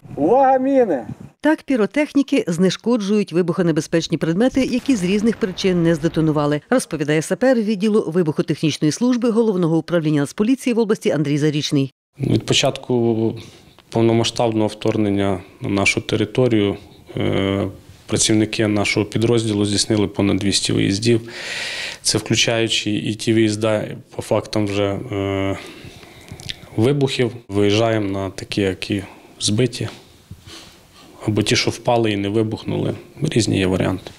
Увага, міни! Так піротехніки знешкоджують вибухонебезпечні предмети, які з різних причин не здетонували, розповідає сапер відділу вибухотехнічної служби Головного управління Нацполіції в області Андрій Зарічний. Від початку повномасштабного вторгнення на нашу територію працівники нашого підрозділу здійснили понад 200 виїздів. Це включаючи і ті виїзди по фактам вже вибухів. Виїжджаємо на такі, які збиті, або ті, що впали і не вибухнули. Різні є варіанти.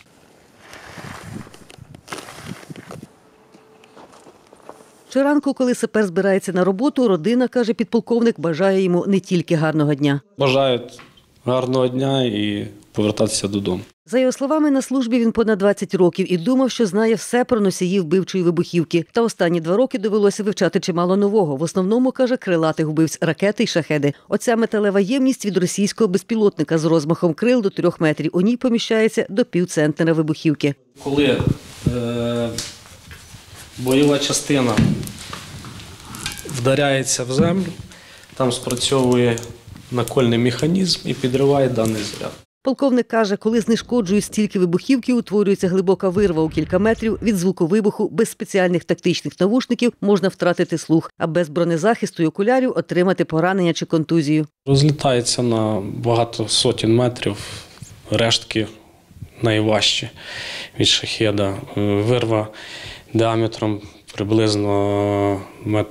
Щоранку, коли сапер збирається на роботу, родина, каже підполковник, бажає йому не тільки гарного дня. Бажають гарного дня і повертатися додому. За його словами, на службі він понад 20 років і думав, що знає все про носіїв вбивчої вибухівки. Та останні 2 роки довелося вивчати чимало нового. В основному, каже, крилатих вбивць ракети й шахеди. Оця металева ємність від російського безпілотника з розмахом крил до 3 метрів. У ній поміщається до півцентнера вибухівки. Коли бойова частина вдаряється в землю, там спрацьовує накольний механізм і підриває даний заряд. Полковник каже, коли знешкоджують стільки вибухівки, утворюється глибока вирва у кілька метрів. Від звуку вибуху без спеціальних тактичних навушників можна втратити слух, а без бронезахисту й окулярів отримати поранення чи контузію. Розлітається на багато сотень метрів, рештки найважчі від шахеда. Вирва діаметром приблизно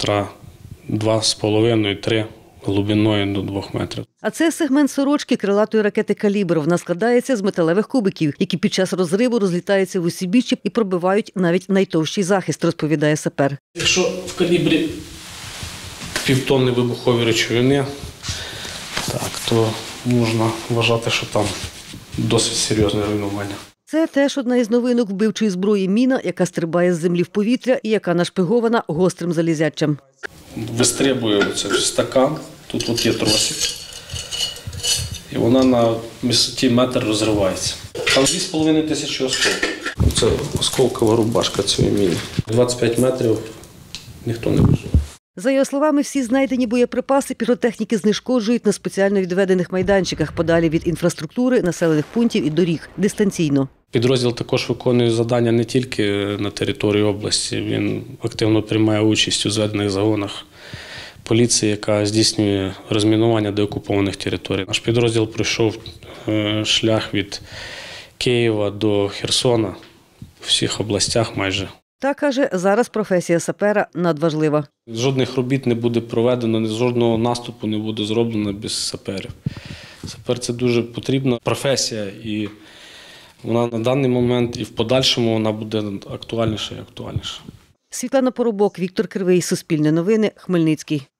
2,5-3 глибиною до 2 метрів. А це сегмент сорочки крилатої ракети «Калібр». Вона складається з металевих кубиків, які під час розриву розлітаються в усі біччя і пробивають навіть найтовщий захист, розповідає сапер. Якщо в калібрі півтонни вибухової речовини, то можна вважати, що там досить серйозне руйнування. Це теж одна із новинок вбивчої зброї міна, яка стрибає з землі в повітря і яка нашпигована гострим залізячем. Вистрибує оце стакан, тут є тросик, і вона на висоті метр розривається. Там 2,5 тисячі осколків. Це осколкова рубашка цієї міни. 25 метрів ніхто не вижив. За його словами, всі знайдені боєприпаси піротехніки знешкоджують на спеціально відведених майданчиках подалі від інфраструктури, населених пунктів і доріг, дистанційно. Підрозділ також виконує завдання не тільки на території області, він активно приймає участь у зведених загонах поліції, яка здійснює розмінування деокупованих територій. Наш підрозділ пройшов шлях від Києва до Херсона, у всіх областях майже. Та, каже, зараз професія сапера надважлива. Жодних робіт не буде проведено, жодного наступу не буде зроблено без саперів. Сапер – це дуже потрібна професія, і вона на даний момент і в подальшому вона буде актуальніша і актуальніша. Світлана Поробок, Віктор Кривий, Суспільне новини, Хмельницький.